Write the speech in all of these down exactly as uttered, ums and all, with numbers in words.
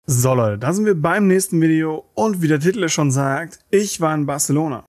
So Leute, da sind wir beim nächsten Video und wie der Titel es schon sagt, ich war in Barcelona.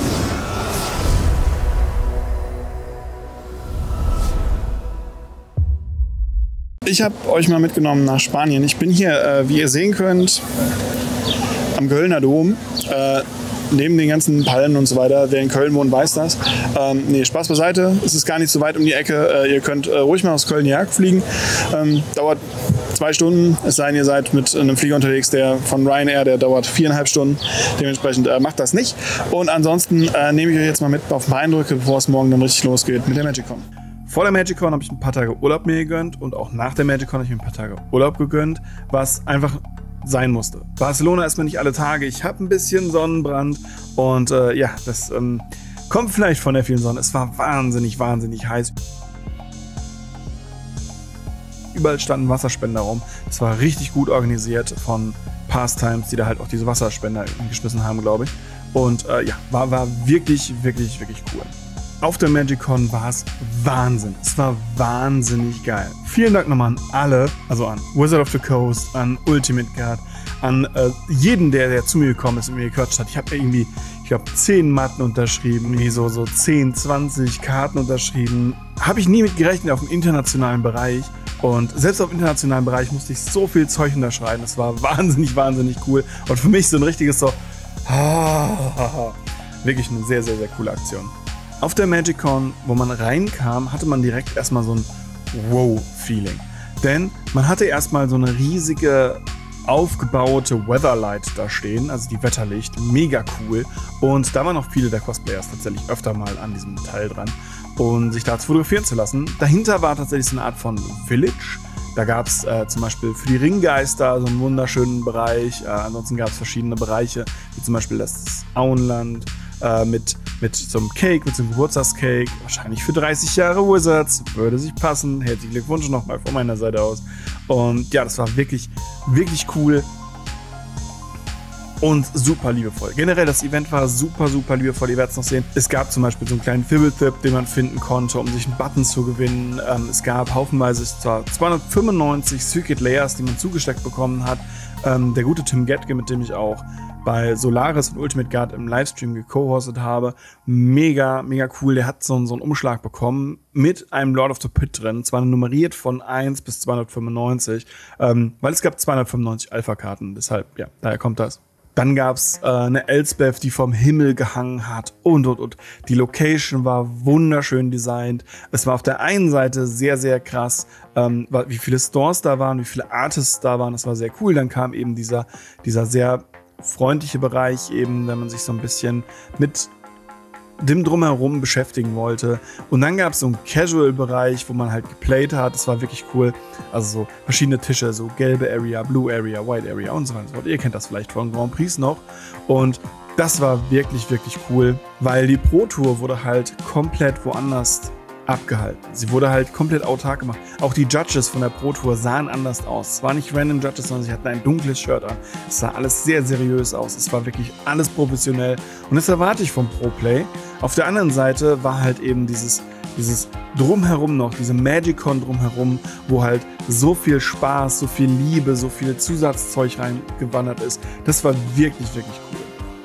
Ich habe euch mal mitgenommen nach Spanien. Ich bin hier, äh, wie ihr sehen könnt, am Kölner Dom. Äh, neben den ganzen Palmen und so weiter. Wer in Köln wohnt, weiß das. Ähm, nee, Spaß beiseite. Es ist gar nicht so weit um die Ecke. Äh, ihr könnt äh, ruhig mal aus Köln hierher fliegen. Ähm, dauert zwei Stunden. Es sei denn, ihr seid mit einem Flieger unterwegs, der von Ryanair, der dauert viereinhalb Stunden. Dementsprechend äh, macht das nicht. Und ansonsten äh, nehme ich euch jetzt mal mit auf ein paar Eindrücke, bevor es morgen dann richtig losgeht mit der MagicCon. Vor der MagicCon habe ich ein paar Tage Urlaub mir gegönnt und auch nach der MagicCon habe ich mir ein paar Tage Urlaub gegönnt, was einfach sein musste. Barcelona ist mir nicht alle Tage. Ich habe ein bisschen Sonnenbrand und äh, ja, das ähm, kommt vielleicht von der vielen Sonne. Es war wahnsinnig, wahnsinnig heiß. Überall standen Wasserspender rum. Es war richtig gut organisiert von Pastimes, die da halt auch diese Wasserspender geschmissen haben, glaube ich. Und äh, ja, war, war wirklich, wirklich, wirklich cool. Auf der MagicCon war es Wahnsinn. Es war wahnsinnig geil. Vielen Dank nochmal an alle, also an Wizard of the Coast, an Ultimate Guard, an äh, jeden, der, der zu mir gekommen ist und mir gequatscht hat. Ich habe irgendwie, ich glaube, zehn Matten unterschrieben, nee, so, so zehn, zwanzig Karten unterschrieben. Habe ich nie mit gerechnet auf dem internationalen Bereich. Und selbst auf dem internationalen Bereich musste ich so viel Zeug unterschreiben. Das war wahnsinnig, wahnsinnig cool. Und für mich so ein richtiges so, wirklich eine sehr, sehr, sehr coole Aktion. Auf der MagicCon, wo man reinkam, hatte man direkt erstmal so ein Wow-Feeling. Denn man hatte erstmal so eine riesige, aufgebaute Weatherlight da stehen, also die Wetterlicht, mega cool. Und da waren auch viele der Cosplayers tatsächlich öfter mal an diesem Teil dran, um sich da zu fotografieren zu lassen. Dahinter war tatsächlich so eine Art von Village. Da gab es äh, zum Beispiel für die Ringgeister so einen wunderschönen Bereich. Äh, ansonsten gab es verschiedene Bereiche, wie zum Beispiel das Auenland, äh, mit, mit so einem Cake, mit so einem Geburtstagscake. Wahrscheinlich für dreißig Jahre Wizards. Würde sich passen. Herzlichen Glückwunsch nochmal von meiner Seite aus. Und ja, das war wirklich, wirklich cool. Und super liebevoll. Generell, das Event war super, super liebevoll. Ihr werdet es noch sehen. Es gab zum Beispiel so einen kleinen Fibble-Tip, den man finden konnte, um sich einen Button zu gewinnen. Ähm, es gab haufenweise zwar zweihundertfünfundneunzig Circuit Layers, die man zugesteckt bekommen hat. Ähm, der gute Tim Getke, mit dem ich auch bei Solaris und Ultimate Guard im Livestream geco-hostet habe. Mega, mega cool. Der hat so, so einen Umschlag bekommen mit einem Lord of the Pit drin. Zwar nummeriert von eins bis zweihundertfünfundneunzig, ähm, weil es gab zweihundertfünfundneunzig Alpha-Karten. Deshalb, ja, daher kommt das. Dann gab es äh, eine Elspeth, die vom Himmel gehangen hat und, und, und. Die Location war wunderschön designt. Es war auf der einen Seite sehr, sehr krass, ähm, wie viele Stores da waren, wie viele Artists da waren. Das war sehr cool. Dann kam eben dieser, dieser sehr freundliche Bereich, eben, wenn man sich so ein bisschen mit dem Drumherum beschäftigen wollte. Und dann gab es so einen Casual-Bereich, wo man halt geplayt hat. Das war wirklich cool. Also so verschiedene Tische, so gelbe Area, Blue Area, White Area und so weiter und so fort. Ihr kennt das vielleicht von Grand Prix noch. Und das war wirklich, wirklich cool, weil die Pro Tour wurde halt komplett woanders abgehalten. Sie wurde halt komplett autark gemacht. Auch die Judges von der Pro Tour sahen anders aus. Es waren nicht random Judges, sondern sie hatten ein dunkles Shirt an. Es sah alles sehr seriös aus. Es war wirklich alles professionell. Und das erwarte ich vom Pro Play. Auf der anderen Seite war halt eben dieses, dieses Drumherum noch, diese MagicCon drumherum, wo halt so viel Spaß, so viel Liebe, so viel Zusatzzeug reingewandert ist. Das war wirklich, wirklich cool.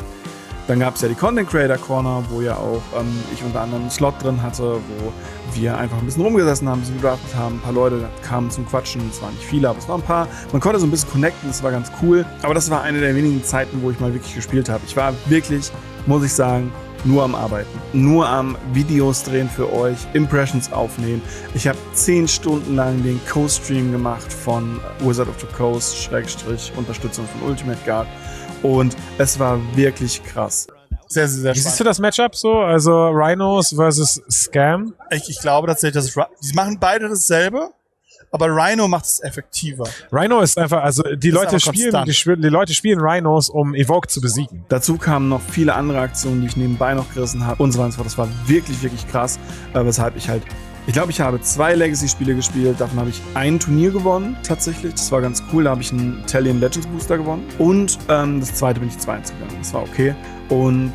Dann gab es ja die Content Creator Corner, wo ja auch ähm, ich unter anderem einen Slot drin hatte, wo wir einfach ein bisschen rumgesessen haben, ein bisschen gedraftet haben. Ein paar Leute kamen zum Quatschen, es waren nicht viele, aber es waren ein paar. Man konnte so ein bisschen connecten, das war ganz cool. Aber das war eine der wenigen Zeiten, wo ich mal wirklich gespielt habe. Ich war wirklich, muss ich sagen, nur am Arbeiten. Nur am Videos drehen für euch, Impressions aufnehmen. Ich habe zehn Stunden lang den Co-Stream gemacht von Wizard of the Coast, Schrägstrich, Unterstützung von Ultimate Guard. Und es war wirklich krass. Sehr, sehr, sehr Wie siehst du das Matchup so? Also Rhinos versus Scam? Ich, ich glaube tatsächlich, dass es, die machen beide dasselbe, aber Rhino macht es effektiver. Rhino ist einfach, also die Das Leute spielen, die, die Leute spielen Rhinos, um Evoke zu besiegen. Dazu kamen noch viele andere Aktionen, die ich nebenbei noch gerissen habe und so weiter und so fort. Das war wirklich, wirklich krass, äh, weshalb ich halt, ich glaube, ich habe zwei Legacy-Spiele gespielt, davon habe ich ein Turnier gewonnen, tatsächlich. Das war ganz cool, da habe ich einen Italian Legends Booster gewonnen. Und ähm, das zweite bin ich zwei eins gegangen, das war okay. Und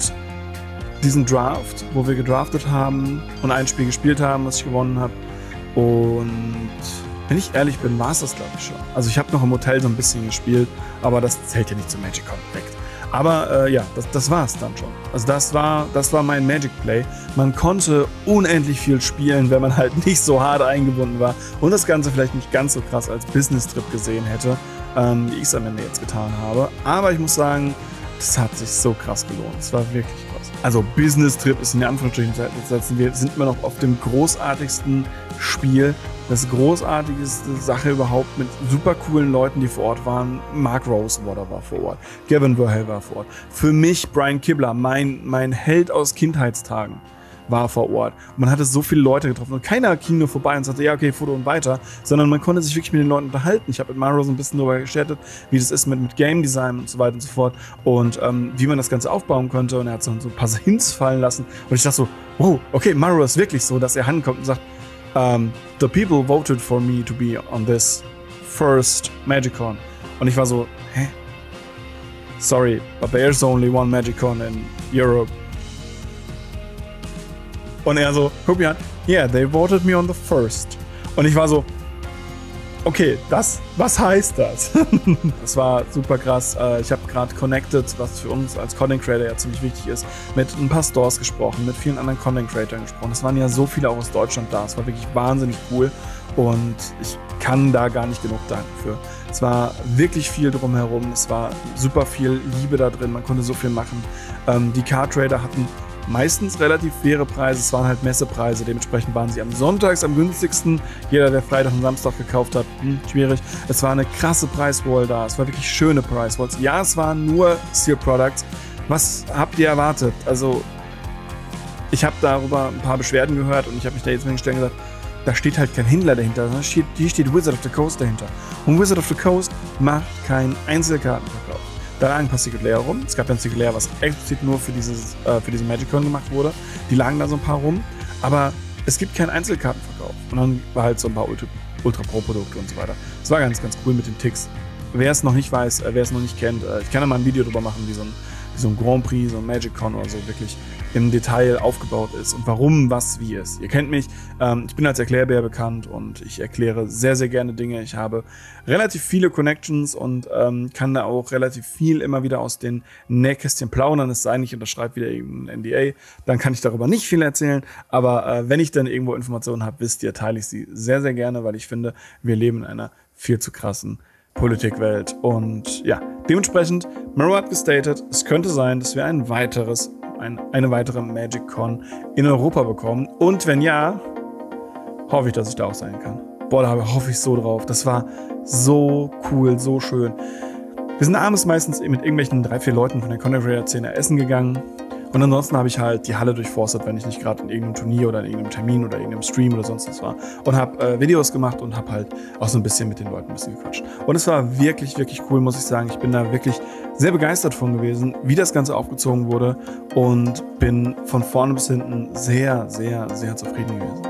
diesen Draft, wo wir gedraftet haben und ein Spiel gespielt haben, was ich gewonnen habe. Und wenn ich ehrlich bin, war es das, glaube ich, schon. Also ich habe noch im Hotel so ein bisschen gespielt, aber das zählt ja nicht zum MagicCon direkt. Aber äh, ja, das, das war es dann schon. Also das war, das war mein Magic Play. Man konnte unendlich viel spielen, wenn man halt nicht so hart eingebunden war und das Ganze vielleicht nicht ganz so krass als Business-Trip gesehen hätte, ähm, wie ich es am Ende jetzt getan habe. Aber ich muss sagen, das hat sich so krass gelohnt. Es war wirklich krass. Also Business-Trip ist in Anführungsstrichen zu setzen. Wir sind immer noch auf dem großartigsten Spiel. Das großartigste Sache überhaupt mit super coolen Leuten, die vor Ort waren. Mark Rosewater war vor Ort. Gavin Verhey war vor Ort. Für mich Brian Kibler, mein, mein Held aus Kindheitstagen, war vor Ort. Und man hatte so viele Leute getroffen und keiner ging nur vorbei und sagte, ja, okay, Foto und weiter, sondern man konnte sich wirklich mit den Leuten unterhalten. Ich habe mit Mario so ein bisschen darüber geschattet, wie das ist mit, mit Game Design und so weiter und so fort und ähm, wie man das Ganze aufbauen konnte und er hat so, so ein paar Hints fallen lassen und ich dachte so, wow, okay, Mario ist wirklich so, dass er ankommt und sagt, um, the people voted for me to be on this first MagicCon. Und ich war so, hä? Sorry, but there's only one MagicCon in Europe. Und er so, guck mir an, yeah, they voted me on the first. Und ich war so, okay, das, was heißt das? Das war super krass. Ich habe gerade connected, was für uns als Content Creator ja ziemlich wichtig ist, mit ein paar Stores gesprochen, mit vielen anderen Content Creatoren gesprochen. Es waren ja so viele auch aus Deutschland da. Es war wirklich wahnsinnig cool und ich kann da gar nicht genug danken für. Es war wirklich viel drumherum. Es war super viel Liebe da drin. Man konnte so viel machen. Die Card Trader hatten meistens relativ faire Preise, es waren halt Messepreise, dementsprechend waren sie am Sonntags am günstigsten. Jeder, der Freitag und Samstag gekauft hat, hm, schwierig. Es war eine krasse Preiswall da, es war wirklich schöne Preiswalls. Ja, es waren nur Seal Products. Was habt ihr erwartet? Also, ich habe darüber ein paar Beschwerden gehört und ich habe mich da jetzt hingestellt und gesagt, da steht halt kein Händler dahinter, sondern steht, hier steht Wizard of the Coast dahinter. Und Wizard of the Coast macht keinen Einzelkartenverkauf. Da lagen ein paar Secret Lair rum. Es gab ein Secret Lair, was explizit nur für, dieses, äh, für diesen MagicCon gemacht wurde. Die lagen da so ein paar rum. Aber es gibt keinen Einzelkartenverkauf. Und dann war halt so ein paar Ultra, Ultra Pro Produkte und so weiter. Es war ganz, ganz cool mit den Ticks. Wer es noch nicht weiß, äh, wer es noch nicht kennt, äh, ich kann ja mal ein Video drüber machen, wie so ein, wie so ein Grand Prix, so ein MagicCon oder so wirklich im Detail aufgebaut ist und warum, was, wie ist. Ihr kennt mich, ähm, ich bin als Erklärbär bekannt und ich erkläre sehr, sehr gerne Dinge. Ich habe relativ viele Connections und ähm, kann da auch relativ viel immer wieder aus den Nähkästchen plaudern. Es sei nicht, ich unterschreibe wieder irgendein N D A, dann kann ich darüber nicht viel erzählen. Aber äh, wenn ich dann irgendwo Informationen habe, wisst ihr, teile ich sie sehr, sehr gerne, weil ich finde, wir leben in einer viel zu krassen Politikwelt. Und ja, dementsprechend, Maro hat gestatet, es könnte sein, dass wir ein weiteres Ein, eine weitere MagicCon in Europa bekommen. Und wenn ja, hoffe ich, dass ich da auch sein kann. Boah, da hoffe ich so drauf. Das war so cool, so schön. Wir sind abends meistens mit irgendwelchen drei, vier Leuten von der Content Creator Szene essen gegangen. Und ansonsten habe ich halt die Halle durchforstet, wenn ich nicht gerade in irgendeinem Turnier oder in irgendeinem Termin oder irgendeinem Stream oder sonst was war. Und habe äh, Videos gemacht und habe halt auch so ein bisschen mit den Leuten ein bisschen gequatscht. Und es war wirklich, wirklich cool, muss ich sagen. Ich bin da wirklich sehr begeistert von gewesen, wie das Ganze aufgezogen wurde. Und bin von vorne bis hinten sehr, sehr, sehr zufrieden gewesen.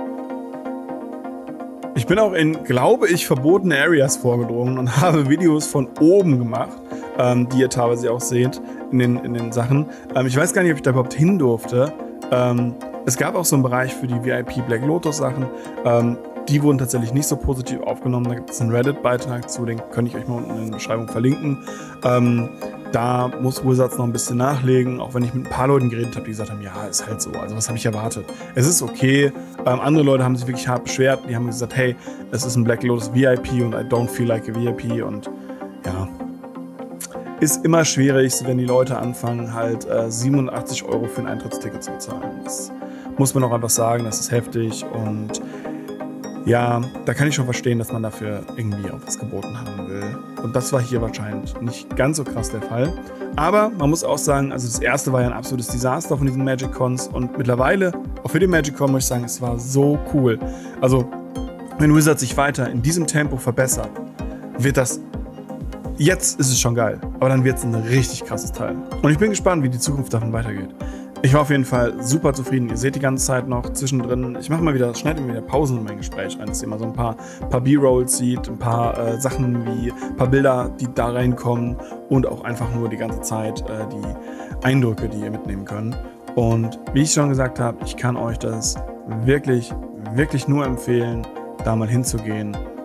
Ich bin auch in, glaube ich, verbotene Areas vorgedrungen und habe Videos von oben gemacht, ähm, die ihr teilweise auch seht in den, in den Sachen. Ähm, ich weiß gar nicht, ob ich da überhaupt hin durfte. Ähm, es gab auch so einen Bereich für die V I P Black Lotus Sachen. Ähm, die wurden tatsächlich nicht so positiv aufgenommen. Da gibt es einen Reddit-Beitrag zu, den könnte ich euch mal unten in der Beschreibung verlinken. Ähm, da muss Wizards noch ein bisschen nachlegen, auch wenn ich mit ein paar Leuten geredet habe, die gesagt haben, ja, ist halt so. Also was habe ich erwartet? Es ist okay. Ähm, andere Leute haben sich wirklich hart beschwert. Die haben gesagt, hey, es ist ein Black Lotus V I P und I don't feel like a V I P. Und ja, ist immer schwierig, wenn die Leute anfangen, halt äh, siebenundachtzig Euro für ein Eintrittsticket zu bezahlen. Das muss man auch einfach sagen, das ist heftig. Und ja, da kann ich schon verstehen, dass man dafür irgendwie auch was geboten haben will. Und das war hier wahrscheinlich nicht ganz so krass der Fall. Aber man muss auch sagen, also das erste war ja ein absolutes Desaster von diesen MagicCons. Und mittlerweile, auch für den MagicCon, muss ich sagen, es war so cool. Also, wenn Wizards sich weiter in diesem Tempo verbessert, wird das, jetzt ist es schon geil, aber dann wird es ein richtig krasses Teil. Und ich bin gespannt, wie die Zukunft davon weitergeht. Ich war auf jeden Fall super zufrieden. Ihr seht die ganze Zeit noch zwischendrin. Ich mache mal wieder, schneide mir wieder Pausen in mein Gespräch rein, dass ihr mal so ein paar, paar B-Rolls sieht, ein paar äh, Sachen wie ein paar Bilder, die da reinkommen und auch einfach nur die ganze Zeit äh, die Eindrücke, die ihr mitnehmen könnt. Und wie ich schon gesagt habe, ich kann euch das wirklich, wirklich nur empfehlen, da mal hinzugehen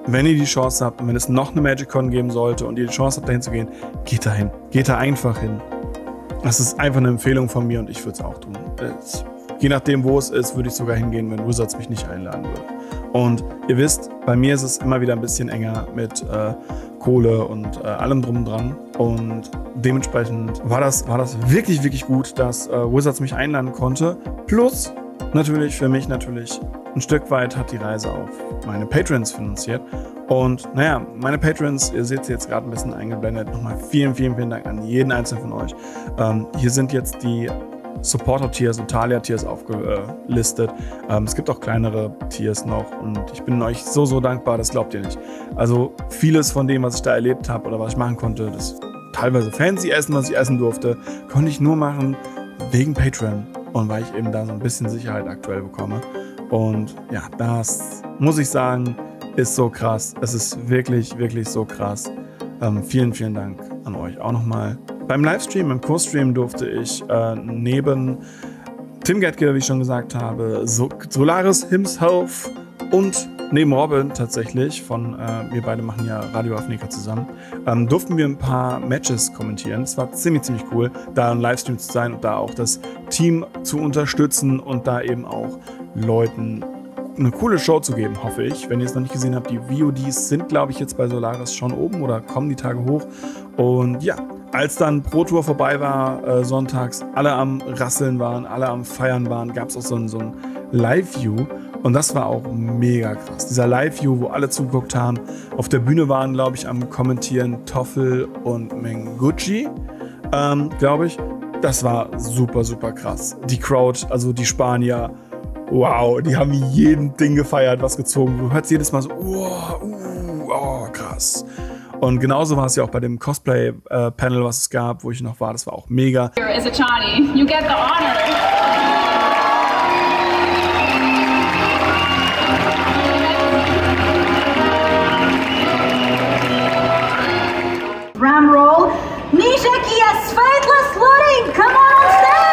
wenn ihr die Chance habt und wenn es noch eine MagicCon geben sollte und ihr die Chance habt, dahin zu gehen, geht dahin. Geht da einfach hin. Das ist einfach eine Empfehlung von mir und ich würde es auch tun. Es, je nachdem, wo es ist, würde ich sogar hingehen, wenn Wizards mich nicht einladen würde. Und ihr wisst, bei mir ist es immer wieder ein bisschen enger mit äh, Kohle und äh, allem drum und dran. Und dementsprechend war das, war das wirklich, wirklich gut, dass äh, Wizards mich einladen konnte. Plus, natürlich, für mich natürlich, ein Stück weit hat die Reise auf meine Patrons finanziert. Und naja, meine Patrons, ihr seht sie jetzt gerade ein bisschen eingeblendet. Nochmal vielen, vielen, vielen Dank an jeden einzelnen von euch. Ähm, hier sind jetzt die Supporter-Tiers und Thalia-Tiers aufgelistet. Ähm, es gibt auch kleinere Tiers noch und ich bin euch so, so dankbar, das glaubt ihr nicht. Also vieles von dem, was ich da erlebt habe oder was ich machen konnte, das teilweise fancy Essen, was ich essen durfte, konnte ich nur machen wegen Patreon und weil ich eben da so ein bisschen Sicherheit aktuell bekomme. Und ja, das muss ich sagen, ist so krass. Es ist wirklich, wirklich so krass. Ähm, vielen, vielen Dank an euch auch nochmal. Beim Livestream, im Co-Stream durfte ich äh, neben Tim Gettke, wie ich schon gesagt habe, so Solaris himself und neben Robin tatsächlich, von äh, wir beide machen ja Radio Afnika zusammen, ähm, durften wir ein paar Matches kommentieren. Es war ziemlich, ziemlich cool, da im Livestream zu sein und da auch das Team zu unterstützen und da eben auch Leuten eine coole Show zu geben, hoffe ich. Wenn ihr es noch nicht gesehen habt, die V O Ds sind, glaube ich, jetzt bei Solaris schon oben oder kommen die Tage hoch. Und ja, als dann Pro Tour vorbei war, äh, sonntags, alle am Rasseln waren, alle am Feiern waren, gab es auch so ein, so ein Live-View. Und das war auch mega krass. Dieser Live-View, wo alle zugeguckt haben. Auf der Bühne waren, glaube ich, am Kommentieren Toffel und Mengucci, ähm, glaube ich. Das war super, super krass. Die Crowd, also die Spanier, wow, die haben jeden Ding gefeiert, was gezogen wurde. Du hörst jedes Mal so, oh, uh, oh, krass. Und genauso war es ja auch bei dem Cosplay-Panel, äh, was es gab, wo ich noch war. Das war auch mega. As a Chani, you get the honor. Drum roll. Nishiki Svetlana Slutin, come on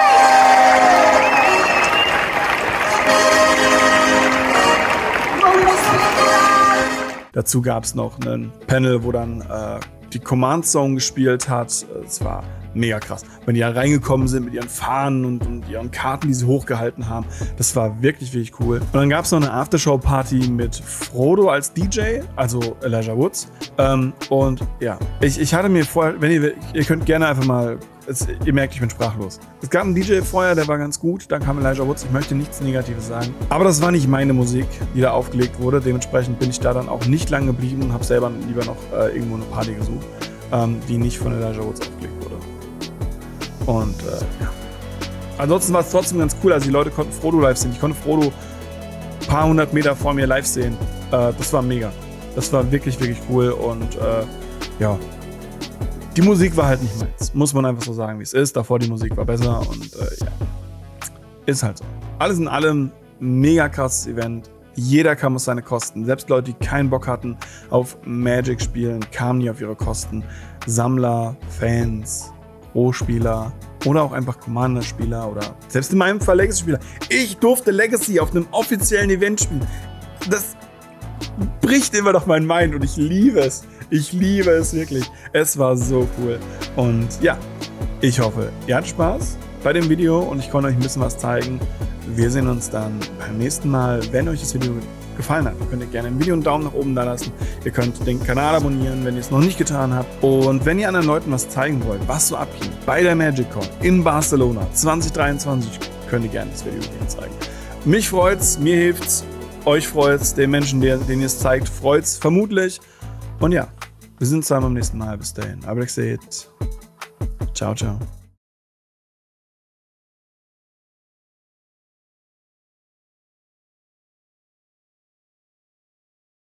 stage! Dazu gab es noch einen Panel, wo dann äh, die Command Zone gespielt hat. Es war mega krass. Wenn die da reingekommen sind mit ihren Fahnen und, und ihren Karten, die sie hochgehalten haben. Das war wirklich, wirklich cool. Und dann gab es noch eine Aftershow-Party mit Frodo als D J, also Elijah Woods. Ähm, und ja, ich, ich hatte mir vorher, wenn ihr, ihr könnt gerne einfach mal, es, ihr merkt, ich bin sprachlos. Es gab einen D J vorher, der war ganz gut. Dann kam Elijah Woods. Ich möchte nichts Negatives sagen. Aber das war nicht meine Musik, die da aufgelegt wurde. Dementsprechend bin ich da dann auch nicht lang geblieben und habe selber lieber noch äh, irgendwo eine Party gesucht, ähm, die nicht von Elijah Woods aufgelegt wurde. Und äh, ja. Ansonsten war es trotzdem ganz cool. Also die Leute konnten Frodo live sehen. Ich konnte Frodo ein paar hundert Meter vor mir live sehen. Äh, das war mega. Das war wirklich, wirklich cool. Und äh, ja, die Musik war halt nicht meins. Muss man einfach so sagen, wie es ist. Davor die Musik war besser und äh, ja, ist halt so. Alles in allem mega krasses Event. Jeder kam auf seine Kosten. Selbst Leute, die keinen Bock hatten auf Magic spielen, kamen nie auf ihre Kosten. Sammler, Fans, Pro-Spieler oder auch einfach Commander-Spieler oder selbst in meinem Fall Legacy-Spieler. Ich durfte Legacy auf einem offiziellen Event spielen. Das bricht immer noch mein Mind und ich liebe es. Ich liebe es wirklich. Es war so cool. Und ja, ich hoffe, ihr hattet Spaß bei dem Video und ich konnte euch ein bisschen was zeigen. Wir sehen uns dann beim nächsten Mal. Wenn euch das Video gefallen hat, könnt ihr gerne ein Video einen Daumen nach oben da lassen. Ihr könnt den Kanal abonnieren, wenn ihr es noch nicht getan habt. Und wenn ihr anderen Leuten was zeigen wollt, was so abgeht bei der MagicCon in Barcelona zwanzig dreiundzwanzig, könnt ihr gerne das Video zeigen. Mich freut's, mir hilft's, euch freut's, den Menschen, denen ihr es zeigt, freut's vermutlich. Und ja, wir sehen uns dann beim nächsten Mal. Bis dahin. Aber ich seht. Ciao, ciao.